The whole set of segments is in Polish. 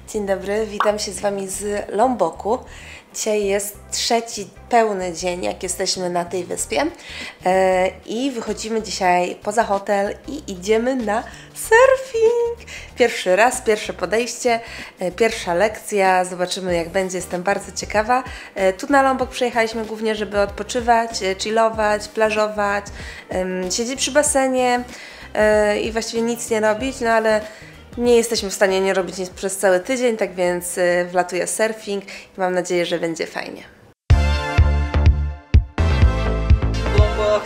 Dzień dobry, witam się z Wami z Lomboku. Dzisiaj jest trzeci pełny dzień, jak jesteśmy na tej wyspie i wychodzimy dzisiaj poza hotel i idziemy na surfing. Pierwszy raz, pierwsze podejście, pierwsza lekcja, zobaczymy jak będzie, jestem bardzo ciekawa. Tu na Lombok przyjechaliśmy głównie, żeby odpoczywać, chillować, plażować, siedzieć przy basenie i właściwie nic nie robić, no ale nie jesteśmy w stanie nie robić nic przez cały tydzień, tak więc wlatuje surfing i mam nadzieję, że będzie fajnie. Lombok.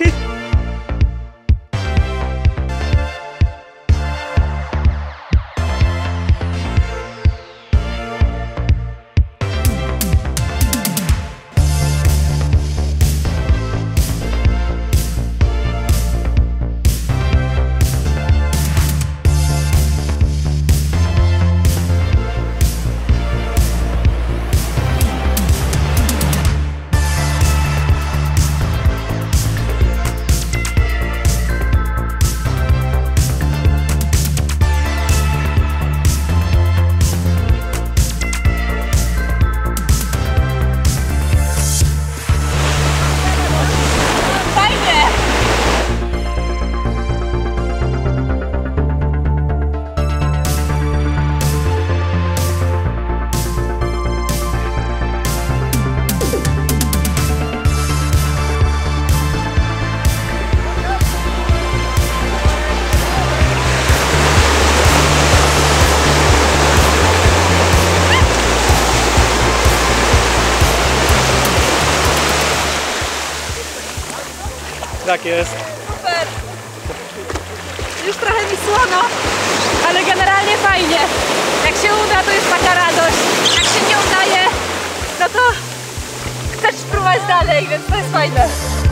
Tak jest. Super! Już trochę mi słono, ale generalnie fajnie. Jak się uda, to jest taka radość. Jak się nie udaje, no to chcesz spróbować dalej, więc to jest fajne.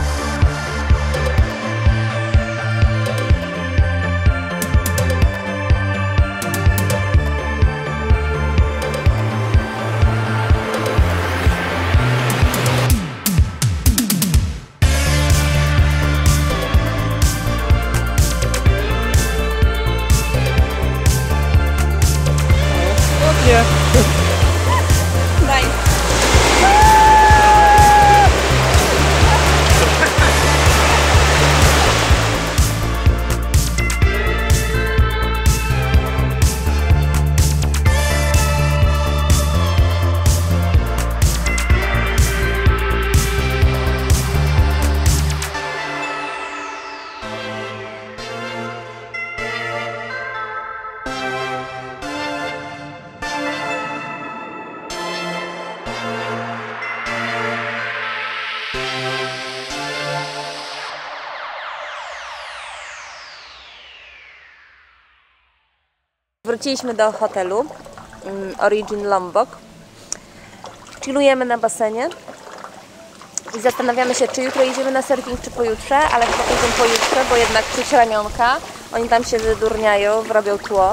Wróciliśmy do hotelu Origin Lombok. Chillujemy na basenie i zastanawiamy się, czy jutro idziemy na surfing, czy pojutrze, ale chyba pójdziemy pojutrze, bo jednak czuć ramionka. Oni tam się wydurniają, robią tło.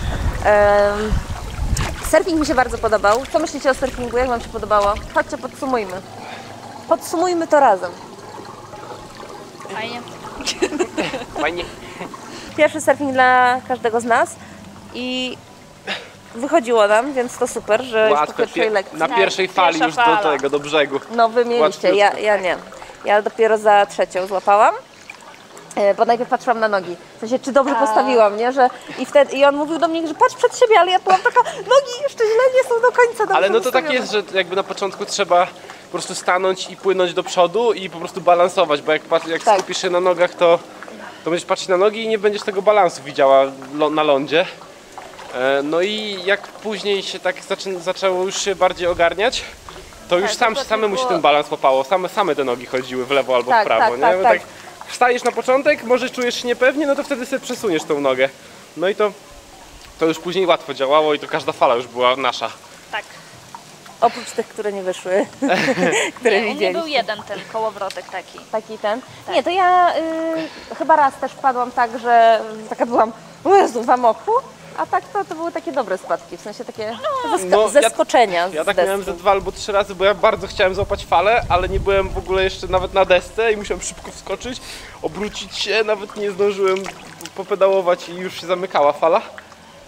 Surfing mi się bardzo podobał. Co myślicie o surfingu? Jak Wam się podobało? Chodźcie, podsumujmy. Podsumujmy to razem. Fajnie. Fajnie. Pierwszy surfing dla każdego z nas i wychodziło nam, więc to super, że już po pierwszej lekcji. Na pierwszej fali już do brzegu. No wy mieliście, ja nie. Ja dopiero za trzecią złapałam, bo najpierw patrzyłam na nogi. W sensie, czy dobrze postawiłam, nie? I on mówił do mnie, że patrz przed siebie, ale ja byłam taka, nogi jeszcze źle nie są do końca dobrze Ale no to tak ustawione. jest, że jakby na początku trzeba po prostu stanąć i płynąć do przodu i po prostu balansować, bo jak Tak. skupisz się na nogach, to będziesz patrzeć na nogi i nie będziesz tego balansu widziała na lądzie. No i jak później się tak zaczęło już się bardziej ogarniać, to już samemu się ten balans łapało, same te nogi chodziły w lewo albo w prawo, nie? Tak. Wstajesz na początek, może czujesz się niepewnie, no to wtedy sobie przesuniesz tą nogę. No i to już później łatwo działało i to każda fala już była nasza. Tak. Oprócz tych, które nie wyszły, które widzieliście. Nie był jeden ten kołowrotek taki. Taki ten? Tak. Nie, to ja chyba raz też wpadłam tak, że taka byłam, o Jezu, w amoku. A tak to były takie dobre spadki, w sensie takie zeskoczenia. Ja tak miałem ze 2 albo 3 razy, bo ja bardzo chciałem złapać falę, ale nie byłem w ogóle jeszcze nawet na desce i musiałem szybko wskoczyć, obrócić się, nawet nie zdążyłem popedałować i już się zamykała fala.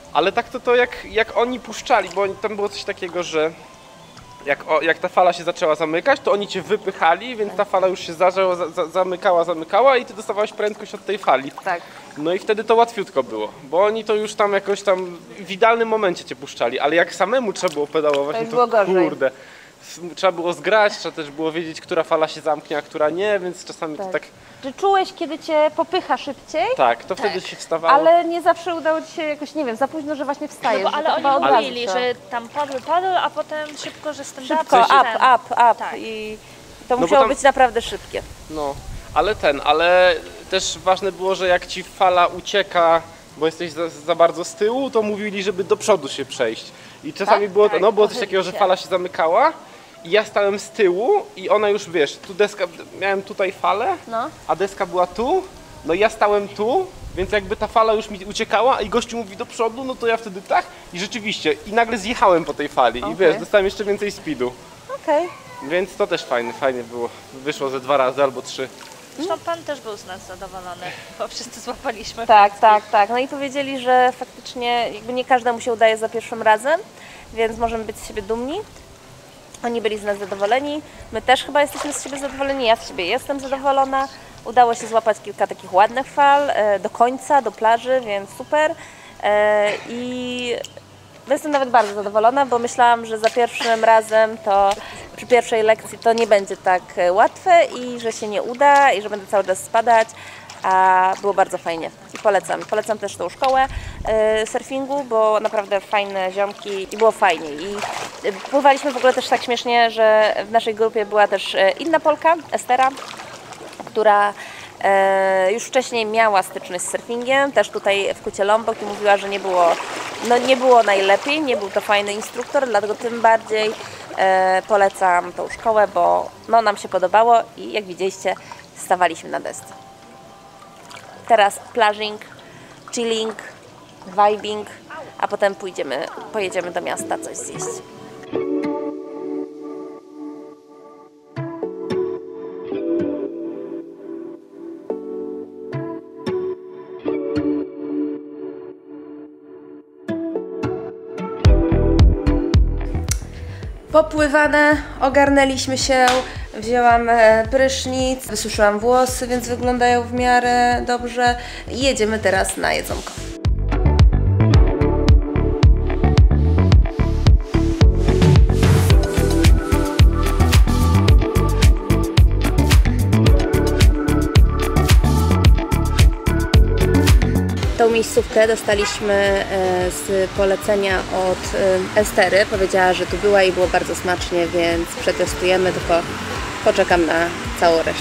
Ale tak to jak oni puszczali, bo tam było coś takiego, że jak ta fala się zaczęła zamykać, to oni cię wypychali, więc ta fala już się zamykała i ty dostawałeś prędkość od tej fali. Tak. No i wtedy to łatwiutko było, bo oni to już tam jakoś tam w idealnym momencie cię puszczali, ale jak samemu trzeba było pedałować, To no było to gorzej. kurde. Trzeba było zgrać, trzeba też było wiedzieć, która fala się zamknie, a która nie, więc czasami to tak... Czy czułeś, kiedy cię popycha szybciej? Tak, to wtedy się wstawało. Ale nie zawsze udało ci się jakoś, nie wiem, za późno, że właśnie wstajesz. No bo, ale że chyba oni od razu mówili, to- że tam padł, a potem szybko, że stand-up. Szybko, up. Tak. I to bo musiało tam- być naprawdę szybkie. No, ale też ważne było, że jak ci fala ucieka, bo jesteś za bardzo z tyłu, to mówili, żeby do przodu się przejść. I czasami było, tak, no, było coś pochylić takiego, że się. fala się zamykała i ja stałem z tyłu i ona już, wiesz, tu deska, miałem tutaj falę, No. a deska była tu, no i ja stałem tu, więc jakby ta fala już mi uciekała i gościu mówi do przodu, no to ja wtedy tak i rzeczywiście, i nagle zjechałem po tej fali i wiesz, dostałem jeszcze więcej speedu. Okej. Więc to też fajnie było. Wyszło ze 2 razy albo 3. Zresztą pan też był z nas zadowolony, bo wszyscy złapaliśmy. Tak. No i powiedzieli, że faktycznie jakby nie każdemu się udaje za pierwszym razem, więc możemy być z siebie dumni. Oni byli z nas zadowoleni, my też chyba jesteśmy z siebie zadowoleni, ja z siebie jestem zadowolona. Udało się złapać kilka takich ładnych fal do końca, do plaży, więc super. I jestem nawet bardzo zadowolona, bo myślałam, że za pierwszym razem to przy pierwszej lekcji to nie będzie tak łatwe i że się nie uda i że będę cały czas spadać, a było bardzo fajnie i polecam też tą szkołę surfingu, bo naprawdę fajne ziomki i było fajnie i pływaliśmy w ogóle też tak śmiesznie, że w naszej grupie była też inna Polka, Estera, która już wcześniej miała styczność z surfingiem, też tutaj w Kucie Lombok i mówiła, że nie było najlepiej, nie był to fajny instruktor, dlatego tym bardziej polecam tą szkołę, bo no, nam się podobało i jak widzieliście, stawaliśmy na desce. Teraz plażing, chilling, vibing, a potem pojedziemy do miasta coś zjeść. Popływane, ogarnęliśmy się, wzięłam prysznic, wysuszyłam włosy, więc wyglądają w miarę dobrze i jedziemy teraz na jedzonko. Tą miejscówkę dostaliśmy z polecenia od Estery. Powiedziała, że tu była i było bardzo smacznie, więc przetestujemy, tylko poczekam na całą resztę.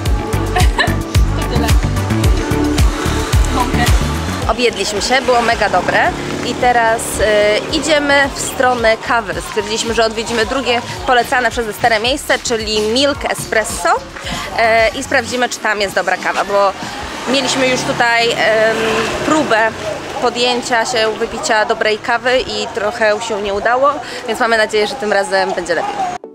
To tyle. Objedliśmy się, było mega dobre i teraz idziemy w stronę kawy. Stwierdziliśmy, że odwiedzimy drugie polecane przez Esterę miejsce, czyli Milk Espresso i sprawdzimy, czy tam jest dobra kawa, bo mieliśmy już tutaj próbę podjęcia się, wypicia dobrej kawy i trochę się nie udało, więc mamy nadzieję, że tym razem będzie lepiej.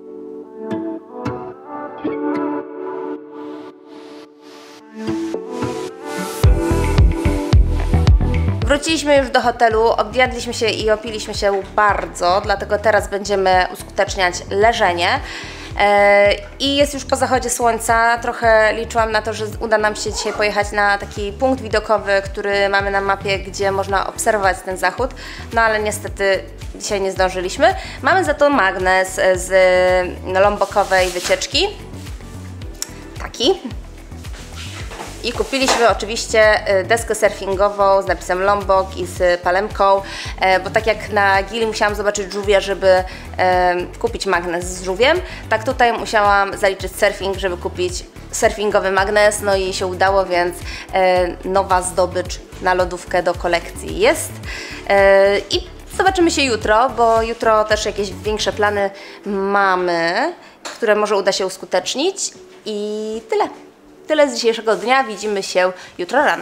Wróciliśmy już do hotelu, objadliśmy się i opiliśmy się bardzo, dlatego teraz będziemy uskuteczniać leżenie. I jest już po zachodzie słońca, trochę liczyłam na to, że uda nam się dzisiaj pojechać na taki punkt widokowy, który mamy na mapie, gdzie można obserwować ten zachód, no ale niestety dzisiaj nie zdążyliśmy. Mamy za to magnes z lombokowej wycieczki, taki. I kupiliśmy oczywiście deskę surfingową z napisem Lombok i z palemką, bo tak jak na Gili musiałam zobaczyć żółwia, żeby kupić magnes z żółwiem, tak tutaj musiałam zaliczyć surfing, żeby kupić surfingowy magnes, no i się udało, więc nowa zdobycz na lodówkę do kolekcji jest. I zobaczymy się jutro, bo jutro też jakieś większe plany mamy, które może uda się uskutecznić i tyle. Tyle z dzisiejszego dnia, widzimy się jutro rano.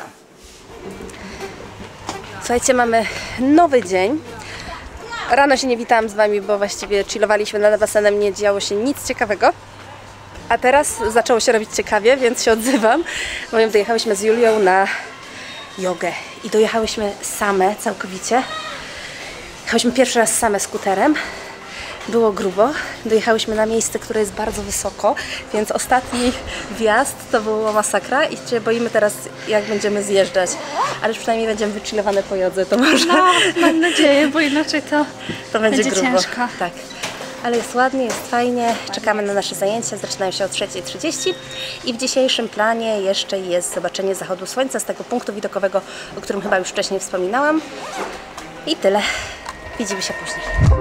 Słuchajcie, mamy nowy dzień. Rano się nie witałam z Wami, bo właściwie chillowaliśmy nad basenem, nie działo się nic ciekawego. A teraz zaczęło się robić ciekawie, więc się odzywam. Bowiem dojechałyśmy z Julią na jogę i dojechałyśmy same całkowicie. Jechałyśmy pierwszy raz same skuterem. Było grubo. Dojechałyśmy na miejsce, które jest bardzo wysoko, więc ostatni wjazd to była masakra i się boimy teraz, jak będziemy zjeżdżać. Ale przynajmniej będziemy wychillowane po jodze, to może. No, mam nadzieję, bo inaczej to będzie grubo. ciężko. Tak. Ale jest ładnie, jest fajnie. Czekamy na nasze zajęcia. Zaczynają się o 3:30 i w dzisiejszym planie jeszcze jest zobaczenie zachodu słońca z tego punktu widokowego, o którym chyba już wcześniej wspominałam. I tyle. Widzimy się później.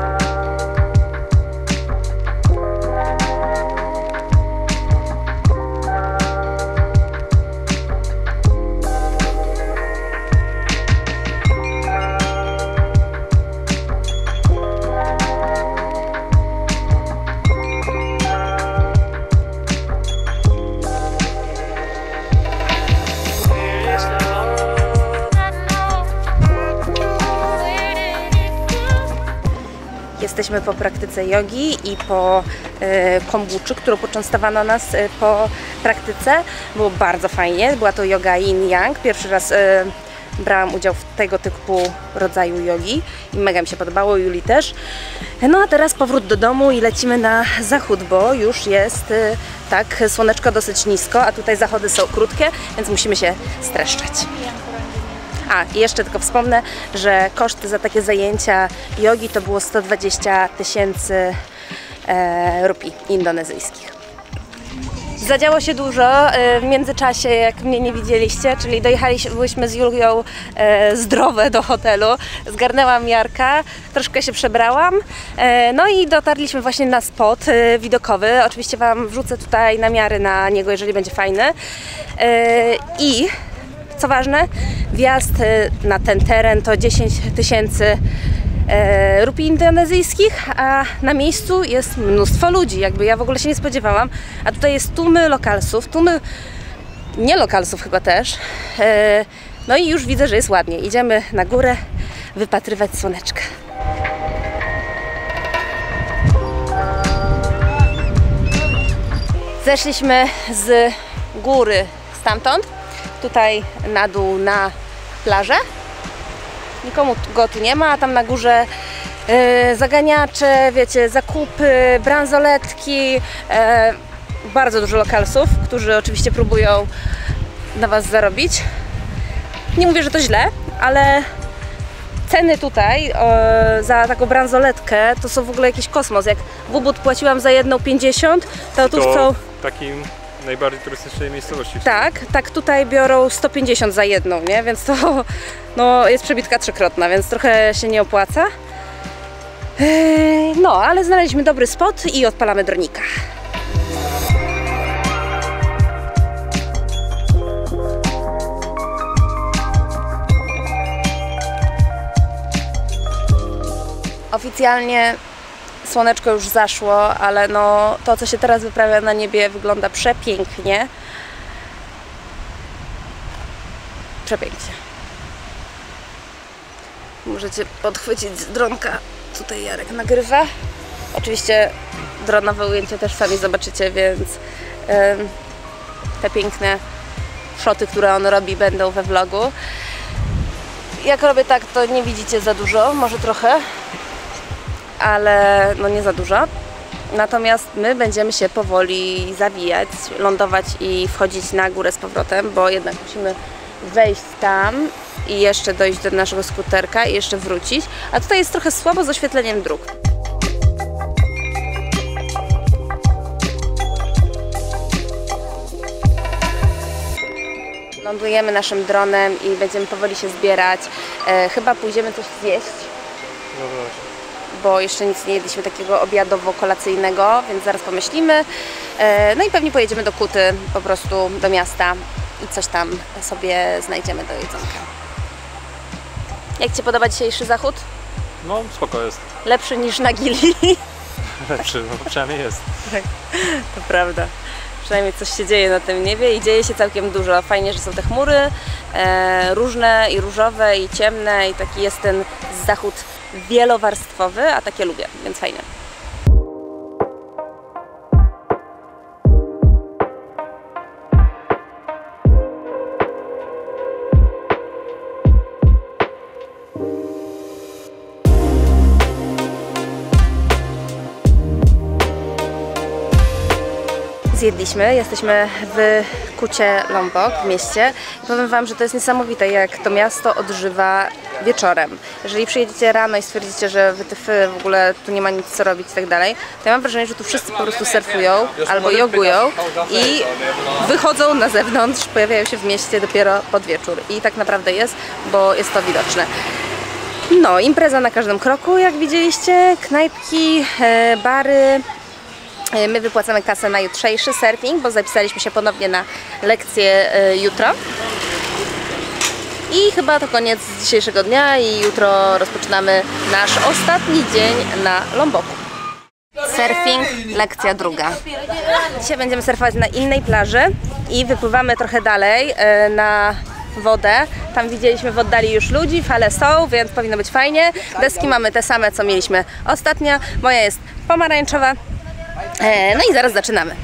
Jesteśmy po praktyce jogi i po kombuczy, którą poczęstowano nas po praktyce. Było bardzo fajnie. Była to joga yin-yang. Pierwszy raz brałam udział w tego typu rodzaju jogi i mega mi się podobało, Julii też. No a teraz powrót do domu i lecimy na zachód, bo już jest tak, słoneczko dosyć nisko, a tutaj zachody są krótkie, więc musimy się streszczać. A, i jeszcze tylko wspomnę, że koszty za takie zajęcia jogi to było 120 000 rupii indonezyjskich. Zadziało się dużo w międzyczasie, jak mnie nie widzieliście, czyli dojechaliśmy z Julią zdrowe do hotelu. Zgarnęłam Jarka, troszkę się przebrałam, no i dotarliśmy właśnie na spot widokowy. Oczywiście Wam wrzucę tutaj namiary na niego, jeżeli będzie fajny. I co ważne, wjazd na ten teren to 10 000 rupii indonezyjskich, a na miejscu jest mnóstwo ludzi, jakby ja w ogóle się nie spodziewałam, a tutaj jest tłumy lokalsów, tłumy nielokalsów chyba też, no i już widzę, że jest ładnie. Idziemy na górę wypatrywać słoneczka. Zeszliśmy z góry stamtąd, tutaj na dół na plażę. Nikomu go tu nie ma, a tam na górze zaganiacze, wiecie, zakupy, bransoletki, bardzo dużo lokalsów, którzy oczywiście próbują na Was zarobić. Nie mówię, że to źle, ale ceny tutaj za taką bransoletkę to są w ogóle jakiś kosmos. Jak w Ubud płaciłam za jedną 50, to tu chcą... takim najbardziej turystycznej miejscowości. Tak tutaj biorą 150 za jedną, nie? Więc to no, jest przebitka trzykrotna, więc trochę się nie opłaca. No, ale znaleźliśmy dobry spot i odpalamy dronika. Oficjalnie słoneczko już zaszło, ale no to, co się teraz wyprawia na niebie, wygląda przepięknie. Przepięknie. Możecie podchwycić z dronka. Tutaj Jarek nagrywa. Oczywiście dronowe ujęcia też sami zobaczycie, więc te piękne szoty, które on robi, będą we vlogu. Jak robię tak, to nie widzicie za dużo, może trochę, ale no nie za dużo. Natomiast my będziemy się powoli zawijać, lądować i wchodzić na górę z powrotem, bo jednak musimy wejść tam i jeszcze dojść do naszego skuterka i jeszcze wrócić. A tutaj jest trochę słabo z oświetleniem dróg. Lądujemy naszym dronem i będziemy powoli się zbierać. Chyba pójdziemy coś zjeść. Bo jeszcze nic nie jedliśmy takiego obiadowo-kolacyjnego, więc zaraz pomyślimy. No i pewnie pojedziemy do Kuty, po prostu do miasta i coś tam sobie znajdziemy do jedzonka. Jak Ci podoba dzisiejszy zachód? No spoko jest. Lepszy niż na Gili. Lepszy, no to przynajmniej jest. Tak, to prawda. Przynajmniej coś się dzieje na tym niebie i dzieje się całkiem dużo. Fajnie, że są te chmury różne i różowe i ciemne i taki jest ten zachód wielowarstwowy, a takie lubię, więc fajne. zjedliśmy. Jesteśmy w Kucie Lombok w mieście. I powiem Wam, że to jest niesamowite, jak to miasto odżywa wieczorem. Jeżeli przyjedziecie rano i stwierdzicie, że wytyfy, w ogóle tu nie ma nic co robić i tak dalej, to ja mam wrażenie, że tu wszyscy po prostu surfują albo jogują i wychodzą na zewnątrz, pojawiają się w mieście dopiero pod wieczór. I tak naprawdę jest, bo jest to widoczne. No, impreza na każdym kroku, jak widzieliście, knajpki, bary. My wypłacamy kasę na jutrzejszy surfing, bo zapisaliśmy się ponownie na lekcję jutro. I chyba to koniec dzisiejszego dnia i jutro rozpoczynamy nasz ostatni dzień na Lomboku. Surfing, lekcja druga. Dzisiaj będziemy surfować na innej plaży i wypływamy trochę dalej na wodę. Tam widzieliśmy w oddali już ludzi, fale są, więc powinno być fajnie. Deski mamy te same, co mieliśmy ostatnio. Moja jest pomarańczowa. No i zaraz zaczynamy.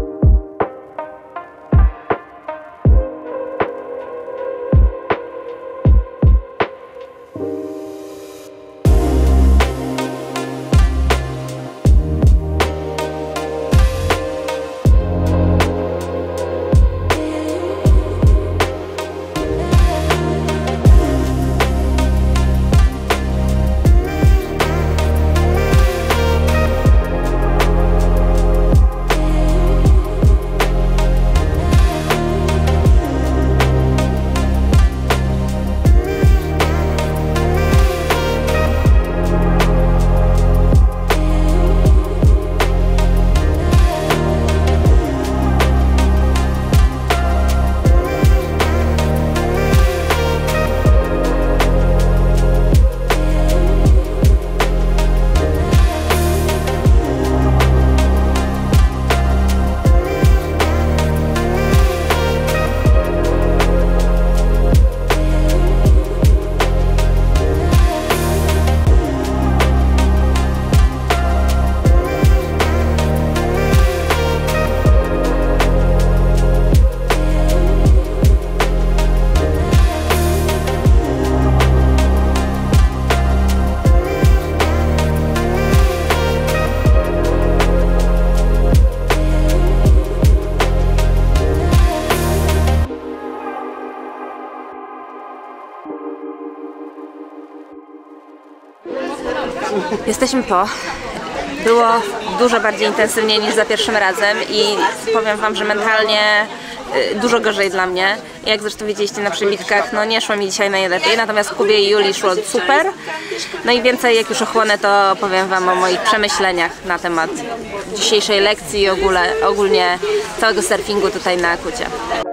Jesteśmy po. Było dużo bardziej intensywnie niż za pierwszym razem i powiem Wam, że mentalnie dużo gorzej dla mnie. Jak zresztą widzieliście na przybitkach, no nie szło mi dzisiaj najlepiej, natomiast Kubie i Julii szło super. No i więcej jak już ochłonę, to powiem Wam o moich przemyśleniach na temat dzisiejszej lekcji i ogólnie całego surfingu tutaj na Kucie.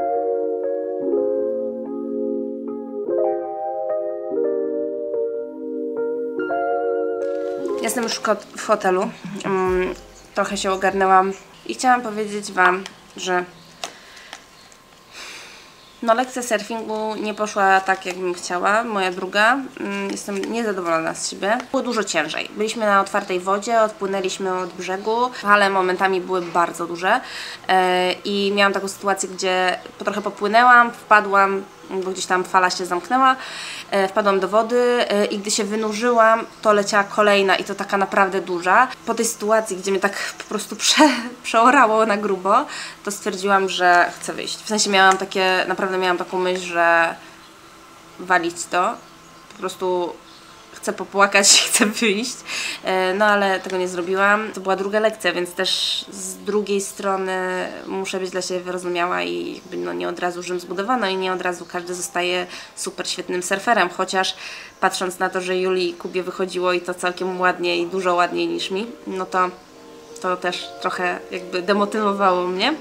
Jestem już w hotelu, trochę się ogarnęłam i chciałam powiedzieć Wam, że no lekcja surfingu nie poszła tak, jakbym chciała, moja druga. Jestem niezadowolona z siebie. Było dużo ciężej. Byliśmy na otwartej wodzie, odpłynęliśmy od brzegu. Fale momentami były bardzo duże i miałam taką sytuację, gdzie trochę popłynęłam, wpadłam, bo gdzieś tam fala się zamknęła, wpadłam do wody i gdy się wynurzyłam, to leciała kolejna i to taka naprawdę duża. Po tej sytuacji, gdzie mnie tak po prostu przeorało na grubo, to stwierdziłam, że chcę wyjść. W sensie naprawdę miałam taką myśl, że walić to, po prostu chcę popłakać, chcę wyjść, no ale tego nie zrobiłam. To była druga lekcja, więc też z drugiej strony muszę być dla siebie wyrozumiała i jakby no nie od razu Rzym zbudowano i nie od razu każdy zostaje super świetnym surferem, chociaż patrząc na to, że Julii i Kubie wychodziło i to całkiem ładnie i dużo ładniej niż mi, no to też trochę jakby demotywowało mnie.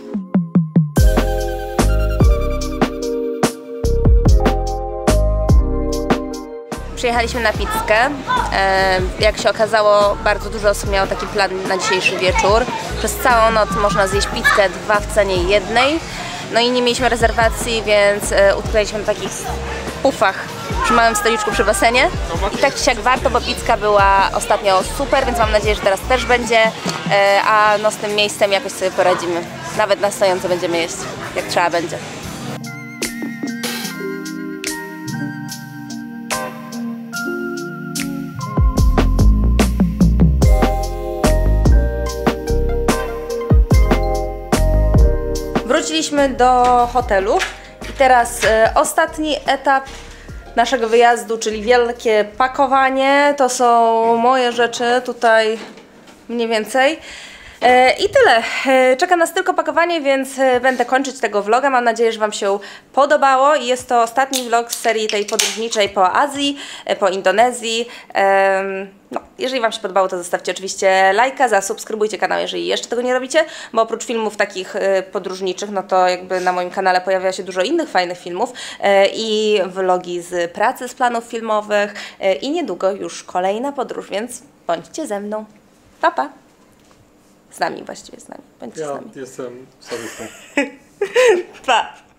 Przyjechaliśmy na pizzkę. Jak się okazało, bardzo dużo osób miało taki plan na dzisiejszy wieczór. Przez całą noc można zjeść pizzkę 2 w cenie 1. No i nie mieliśmy rezerwacji, więc utknęliśmy na takich pufach przy małym stoliczku przy basenie. I tak czy siak warto, bo pizzka była ostatnio super, więc mam nadzieję, że teraz też będzie. A no z tym miejscem jakoś sobie poradzimy. Nawet na stojąco będziemy jeść, jak trzeba będzie. Dotarliśmy do hotelu i teraz ostatni etap naszego wyjazdu, czyli wielkie pakowanie. To są moje rzeczy tutaj mniej więcej. I tyle. Czeka nas tylko pakowanie, więc będę kończyć tego vloga. Mam nadzieję, że Wam się podobało. Jest to ostatni vlog z serii tej podróżniczej po Azji, po Indonezji. No, jeżeli Wam się podobało, to zostawcie oczywiście lajka, zasubskrybujcie kanał, jeżeli jeszcze tego nie robicie, bo oprócz filmów takich podróżniczych, no to jakby na moim kanale pojawia się dużo innych fajnych filmów i vlogi z pracy, z planów filmowych i niedługo już kolejna podróż, więc bądźcie ze mną. Pa, pa! Z nami właściwie, z nami. Bądźcie z nami. Jestem sadystą. Pa!